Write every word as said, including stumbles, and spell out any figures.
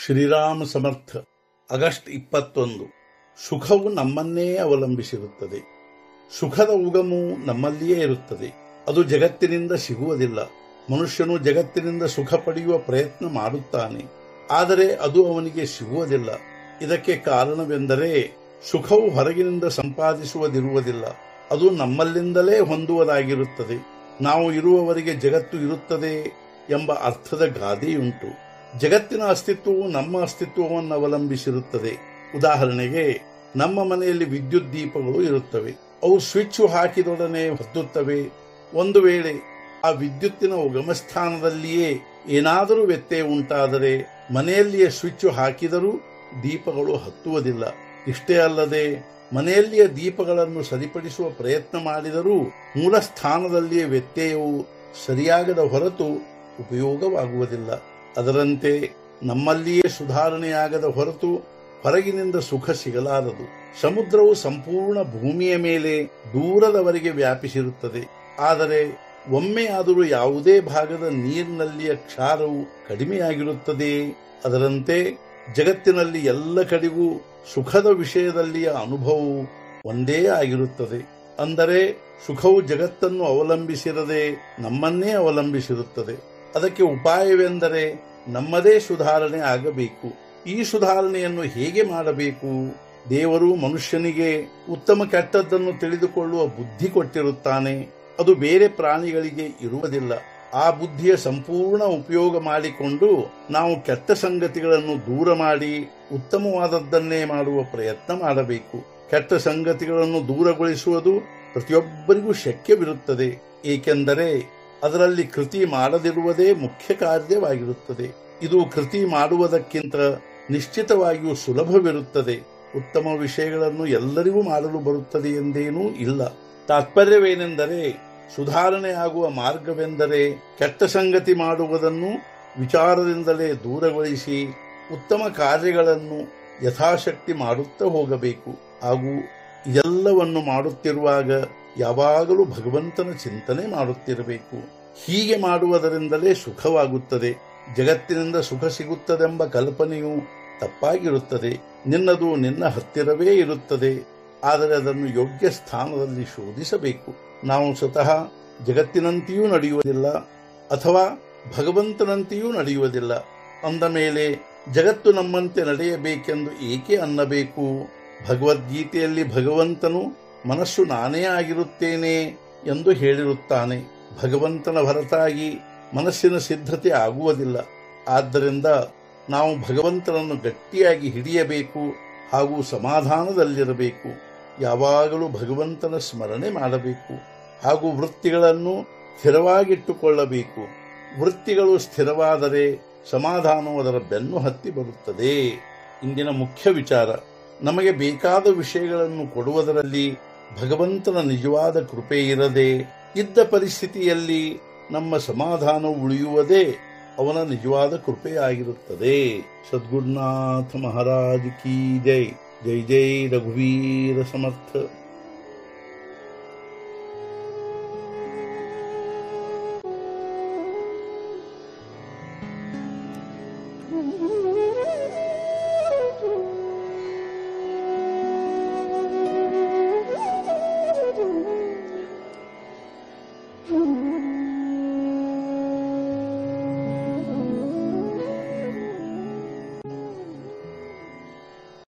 ಶ್ರೀರಾಮ ಸಮರ್ಥ. August ಇಪ್ಪತ್ತೊಂದು. ಸುಖವು ನಮ್ಮನ್ನೇ ಅವಲಂಬಿಸಿರುತ್ತದೆ. ಸುಖದ ಉಗಮು ನಮ್ಮಲ್ಲಿಯೇ ಇರುತ್ತದೆ. ಅದು ಜಗತ್ತಿನಿಂದ ಸಿಗುವುದಿಲ್ಲ. ಮನುಷ್ಯನು ಜಗತ್ತಿನಿಂದ ಸುಖ ಪಡೆಯುವ ಪ್ರಯತ್ನ ಮಾಡುತ್ತಾನೆ, ಆದರೆ ಅದು ಅವನಿಗೆ ಸಿಗುವುದಿಲ್ಲ. ಇದಕ್ಕೆ ಕಾರಣವೆಂದರೆ ಸುಖವು ಹೊರಗಿನಿಂದ ಸಂಪಾದಿಸುವುದಿರುವುದಿಲ್ಲ, ಅದು ನಮ್ಮಲ್ಲಿಂದಲೇ ಹೊಂದುವುದಾಗಿರುತ್ತದೆ. ನಾವು ಇರುವವರೆಗೆ ಜಗತ್ತು ಇರುತ್ತದೆ ಎಂಬ ಅರ್ಥದ ಗಾದೆಯುಂಟು. ಜಗತ್ತಿನ ಅಸ್ತಿತ್ವವು ನಮ್ಮ ಅಸ್ತಿತ್ವವನ್ನು ಅವಲಂಬಿಸಿರುತ್ತದೆ. ಉದಾಹರಣೆಗೆ, ನಮ್ಮ ಮನೆಯಲ್ಲಿ ವಿದ್ಯುತ್ ದೀಪಗಳು ಇರುತ್ತವೆ. ಅವು ಸ್ವಿಚ್ ಹಾಕಿದೊಡನೆ ಹೊತ್ತುತ್ತವೆ. ಒಂದು ವೇಳೆ ಆ ವಿದ್ಯುತ್ತಿನ ಉಗಮಸ್ಥಾನದಲ್ಲಿಯೇ ಏನಾದರೂ ವ್ಯತ್ಯಯ ಉಂಟಾದರೆ ಮನೆಯಲ್ಲಿಯೇ ಸ್ವಿಚ್ ಹಾಕಿದರೂ ದೀಪಗಳು ಹತ್ತುವುದಿಲ್ಲ. ಇಷ್ಟೇ ಅಲ್ಲದೆ, ಮನೆಯಲ್ಲಿಯ ದೀಪಗಳನ್ನು ಸರಿಪಡಿಸುವ ಪ್ರಯತ್ನ ಮಾಡಿದರೂ ಮೂಲ ಸ್ಥಾನದಲ್ಲಿಯೇ ವ್ಯತ್ಯಯವು ಸರಿಯಾಗದ ಹೊರತು ಉಪಯೋಗವಾಗುವುದಿಲ್ಲ. ಅದರಂತೆ ನಮ್ಮಲ್ಲಿಯೇ ಸುಧಾರಣೆಯಾಗದ ಹೊರತು ಹೊರಗಿನಿಂದ ಸುಖ ಸಿಗಲಾರದು. ಸಮುದ್ರವು ಸಂಪೂರ್ಣ ಭೂಮಿಯ ಮೇಲೆ ದೂರದವರೆಗೆ ವ್ಯಾಪಿಸಿರುತ್ತದೆ, ಆದರೆ ಒಮ್ಮೆಯಾದರೂ ಯಾವುದೇ ಭಾಗದ ನೀರಿನಲ್ಲಿಯ ಕ್ಷಾರವು ಕಡಿಮೆಯಾಗಿರುತ್ತದೆ. ಅದರಂತೆ ಜಗತ್ತಿನಲ್ಲಿ ಎಲ್ಲ ಕಡೆಗೂ ಸುಖದ ವಿಷಯದಲ್ಲಿಯ ಅನುಭವವು ಒಂದೇ ಆಗಿರುತ್ತದೆ. ಅಂದರೆ ಸುಖವು ಜಗತ್ತನ್ನು ಅವಲಂಬಿಸಿರದೆ ನಮ್ಮನ್ನೇ ಅವಲಂಬಿಸಿರುತ್ತದೆ. ಅದಕ್ಕೆ ಉಪಾಯವೆಂದರೆ ನಮ್ಮದೇ ಸುಧಾರಣೆ ಆಗಬೇಕು. ಈ ಸುಧಾರಣೆಯನ್ನು ಹೇಗೆ ಮಾಡಬೇಕು? ದೇವರು ಮನುಷ್ಯನಿಗೆ ಉತ್ತಮ ಕೆಟ್ಟದ್ದನ್ನು ತಿಳಿದುಕೊಳ್ಳುವ ಬುದ್ಧಿ ಕೊಟ್ಟಿರುತ್ತಾನೆ. ಅದು ಬೇರೆ ಪ್ರಾಣಿಗಳಿಗೆ ಇರುವುದಿಲ್ಲ. ಆ ಬುದ್ಧಿಯ ಸಂಪೂರ್ಣ ಉಪಯೋಗ ಮಾಡಿಕೊಂಡು ನಾವು ಕೆಟ್ಟ ಸಂಗತಿಗಳನ್ನು ದೂರ ಮಾಡಿ ಉತ್ತಮವಾದದ್ದನ್ನೇ ಮಾಡುವ ಪ್ರಯತ್ನ ಮಾಡಬೇಕು. ಕೆಟ್ಟ ಸಂಗತಿಗಳನ್ನು ದೂರಗೊಳಿಸುವುದು ಪ್ರತಿಯೊಬ್ಬರಿಗೂ ಶಕ್ಯವಿರುತ್ತದೆ, ಏಕೆಂದರೆ ಅದರಲ್ಲಿ ಕೃತಿ ಮಾಡದಿರುವುದೇ ಮುಖ್ಯ ಕಾರ್ಯವಾಗಿರುತ್ತದೆ. ಇದು ಕೃತಿ ಮಾಡುವುದಕ್ಕಿಂತ ನಿಶ್ಚಿತವಾಗಿಯೂ ಸುಲಭವಿರುತ್ತದೆ. ಉತ್ತಮ ವಿಷಯಗಳನ್ನು ಎಲ್ಲರಿಗೂ ಮಾಡಲು ಬರುತ್ತದೆ ಎಂದೇನೂ ಇಲ್ಲ. ತಾತ್ಪರ್ಯವೇನೆಂದರೆ, ಸುಧಾರಣೆ ಆಗುವ ಮಾರ್ಗವೆಂದರೆ ಕೆಟ್ಟ ಸಂಗತಿ ಮಾಡುವುದನ್ನು ವಿಚಾರದಿಂದಲೇ ದೂರಗೊಳಿಸಿ ಉತ್ತಮ ಕಾರ್ಯಗಳನ್ನು ಯಥಾಶಕ್ತಿ ಮಾಡುತ್ತಾ ಹೋಗಬೇಕು. ಹಾಗೂ ಇದೆಲ್ಲವನ್ನು ಮಾಡುತ್ತಿರುವಾಗ ಯಾವಾಗಲೂ ಭಗವಂತನ ಚಿಂತನೆ ಮಾಡುತ್ತಿರಬೇಕು. ಹೀಗೆ ಮಾಡುವುದರಿಂದಲೇ ಸುಖವಾಗುತ್ತದೆ. ಜಗತ್ತಿನಿಂದ ಸುಖ ಸಿಗುತ್ತದೆಂಬ ಕಲ್ಪನೆಯು ತಪ್ಪಾಗಿರುತ್ತದೆ. ನಿನ್ನದು ನಿನ್ನ ಹತ್ತಿರವೇ ಇರುತ್ತದೆ, ಆದರೆ ಅದನ್ನು ಯೋಗ್ಯ ಸ್ಥಾನದಲ್ಲಿ ಶೋಧಿಸಬೇಕು. ನಾವು ಸ್ವತಃ ಜಗತ್ತಿನಂತೆಯೂ ನಡೆಯುವುದಿಲ್ಲ ಅಥವಾ ಭಗವಂತನಂತೆಯೂ ನಡೆಯುವುದಿಲ್ಲ. ಅಂದ ಮೇಲೆ ಜಗತ್ತು ನಮ್ಮಂತೆ ನಡೆಯಬೇಕೆಂದು ಏಕೆ ಅನ್ನಬೇಕು? ಭಗವದ್ಗೀತೆಯಲ್ಲಿ ಭಗವಂತನು ಮನಸ್ಸು ನಾನೇ ಆಗಿರುತ್ತೇನೆ ಎಂದು ಹೇಳಿರುತ್ತಾನೆ. ಭಗವಂತನ ಹೊರತಾಗಿ ಮನಸ್ಸಿನ ಸಿದ್ಧತೆ ಆಗುವುದಿಲ್ಲ. ಆದ್ದರಿಂದ ನಾವು ಭಗವಂತನನ್ನು ಗಟ್ಟಿಯಾಗಿ ಹಿಡಿಯಬೇಕು ಹಾಗೂ ಸಮಾಧಾನದಲ್ಲಿರಬೇಕು. ಯಾವಾಗಲೂ ಭಗವಂತನ ಸ್ಮರಣೆ ಮಾಡಬೇಕು ಹಾಗೂ ವೃತ್ತಿಗಳನ್ನು ಸ್ಥಿರವಾಗಿಟ್ಟುಕೊಳ್ಳಬೇಕು. ವೃತ್ತಿಗಳು ಸ್ಥಿರವಾದರೆ ಸಮಾಧಾನವು ಅದರ ಬೆನ್ನು ಹತ್ತಿ ಬರುತ್ತದೆ. ಇಂದಿನ ಮುಖ್ಯ ವಿಚಾರ, ನಮಗೆ ಬೇಕಾದ ವಿಷಯಗಳನ್ನು ಕೊಡುವುದರಲ್ಲಿ ಭಗವಂತನ ನಿಜವಾದ ಕೃಪೆ ಇರದೆ ಇದ್ದ ಪರಿಸ್ಥಿತಿಯಲ್ಲಿ ನಮ್ಮ ಸಮಾಧಾನ ಉಳಿಯುವುದೇ ಅವನ ನಿಜವಾದ ಕೃಪೆಯಾಗಿರುತ್ತದೆ. ಸದ್ಗುರುನಾಥ ಮಹಾರಾಜ್ ಕಿ ಜೈ. ಜೈ ಜೈ ರಘುವೀರ ಸಮರ್ಥ. Mm-hmm.